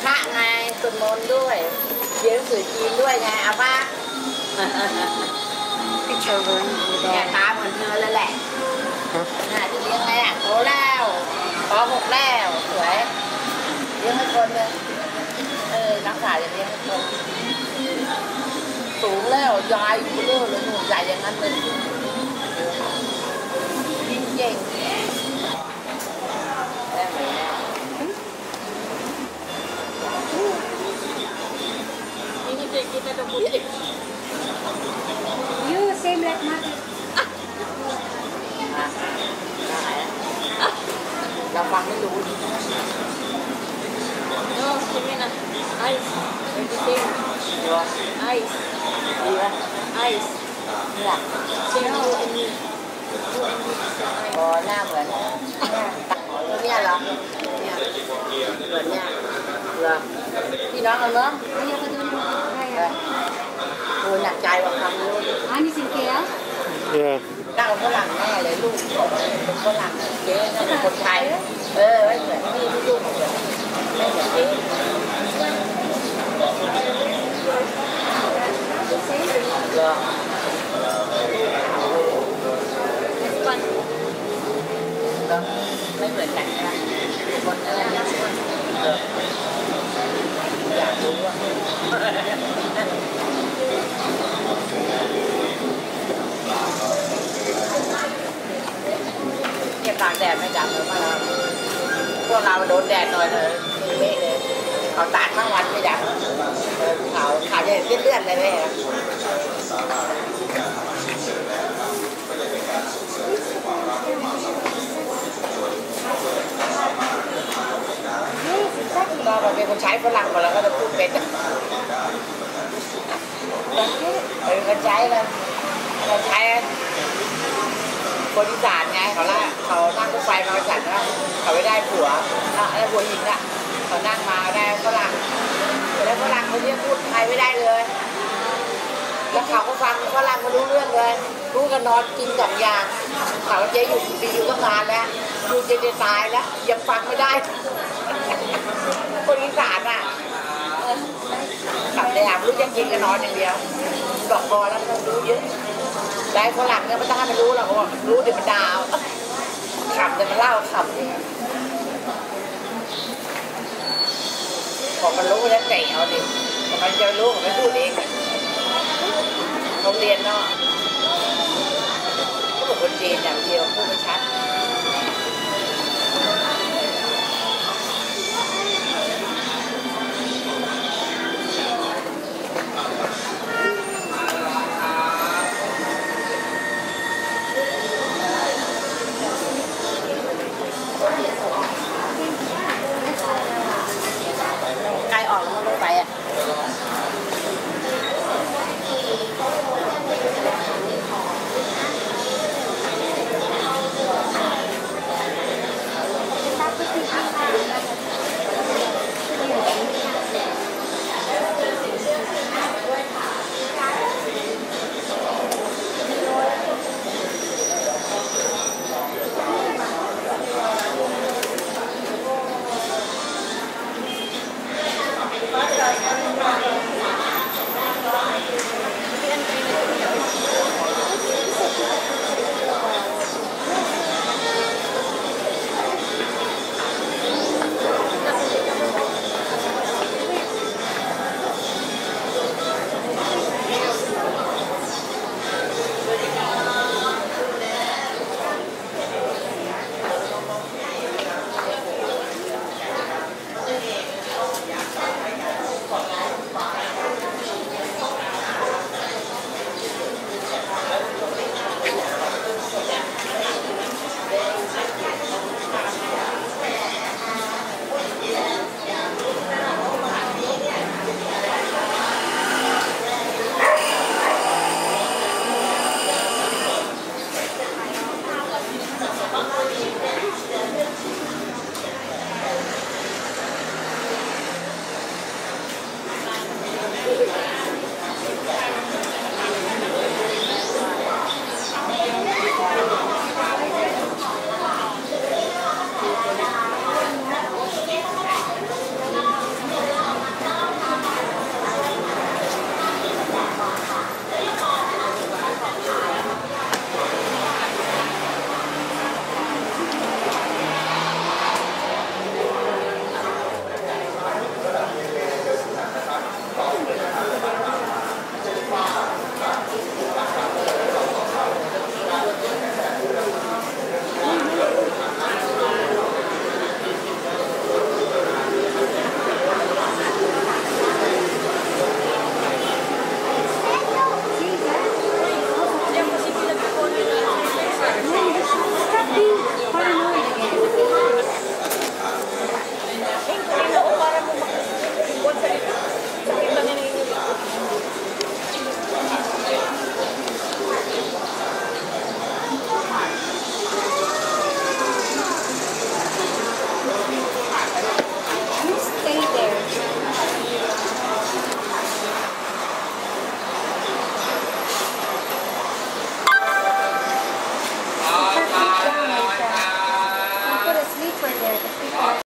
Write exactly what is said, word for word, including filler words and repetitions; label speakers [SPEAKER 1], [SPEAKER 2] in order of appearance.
[SPEAKER 1] ระไงสวดมนต์ด้วยเรียนหนังสือจีนด้วยไงเอาป่ะเนี่ยตาเหมือนเธอแล้วแหละน่าจะเลี้ยงไงอ่ะโตแล้วป.หกแล้วสวยเลี้ยงให้คนเลยเออนักศึกษาจะเลี้ยงให้คนสูงแล้วยายอยู่เรื่อยเลยหนุ่มใหญ่อย่างนั้นเลยยิ่งเก่งได้ไหมนี่นี่เก่งกินได้ตรงนี้
[SPEAKER 2] You same like mother.
[SPEAKER 1] เราฟังไม่รู้
[SPEAKER 3] No, Jimena. Ice. Everything. Ice.
[SPEAKER 1] ดีไหม
[SPEAKER 3] Ice.
[SPEAKER 1] เนี่ย
[SPEAKER 3] Same you and me. You and me.
[SPEAKER 1] อ๋อหน้าเหมือนเนี่ยเหรอเนี่ยเหมือนเนี่ยเหรอพี่น้องเราเนาะ
[SPEAKER 2] Ayah kata ni. Ayah.
[SPEAKER 1] โอ้หนักใจว่าคำรู้
[SPEAKER 2] Ah ni singke ya.
[SPEAKER 1] นั่งฝรั่งแน่เลยลูกเป็นฝรั่งเจ๊ก็เป็นคนไทยเออไม่เหมือนพี่ลูกเหมือนไม่เหมือนเจ๊เหรอไม่เหมือนกันนะคนอะไรนะอยากรู้ว่าเนี่ยตากแดดไม่จับเลยมาพวกเราโดนแดดหน่อยเลยมีเมฆเลยเขาตากทั้งวันไม่จับเขาเขาจะเห็นเลือดเลยแม่ก็เราเป็นคนใช้ฝรั่งมาแล้วก็จะพูดเป็นเป็นคนใช้เลยคนใช้คนอีสานไงเขาละเขานั่งรถไฟมาจัดนะเขาไม่ได้ผัวอะไรผัวหญิงอ่ะเขานั่งมาได้ฝรั่งแล้วฝรั่งเขาเรียกพูดไทยไม่ได้เลยแล้วเขาก็ฟังฝรั่งมารู้เรื่องเลยรู้กันนอนกินสองอย่างเขาเจ๊อยู่ปีอยู่ตั้งนานแล้วอยู่เจ๊จะตายแล้วยังฟังไม่ได้คนอีสานอ่ะขับในอ่างรู้ยังกินกันนอนอย่างเดียวดอกบอแล้วมันรู้เยอะได้ฝรั่งเนี่ยไม่ต้องให้มันรู้หรอกว่ารู้เดี๋ยวมันดาวขับเดี๋ยวมันเล่าขับเองบอกมันรู้แล้วไก่เอาดิมันจะรู้มันไม่พูดเองโรงเรียนเนาะก็บอกคนจีนอย่างเดียวพูดไม่ชัด